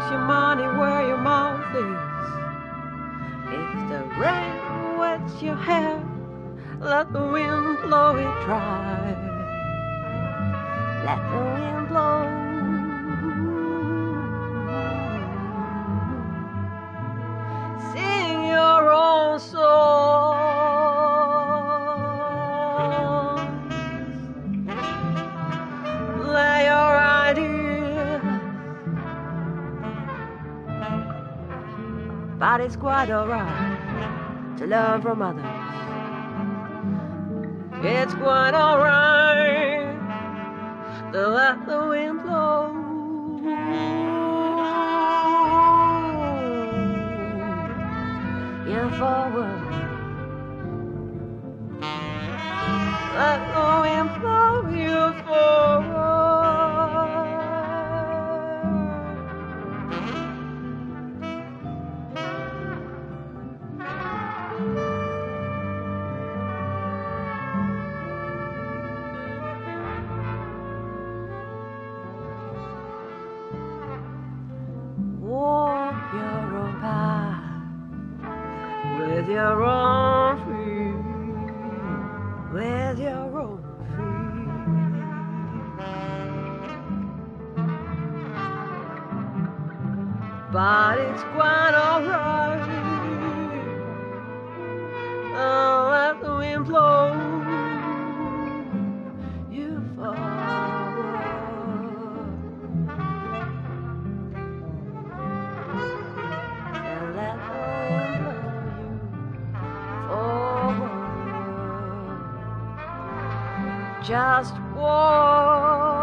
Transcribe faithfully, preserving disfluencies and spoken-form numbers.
your money where your mouth is. If the rain wets your hair, let the wind blow it dry. Let the wind blow. Sing your own songs. Lay your ideas. But it's quite alright to learn from others. It's quite alright to let the wind blow. You forward. Let the wind blow you forward. Walk your own path with your own feet, with your own feet. But it's quite alright. Oh, let the wind blow you forward. And let the wind blow you forward. Just walk.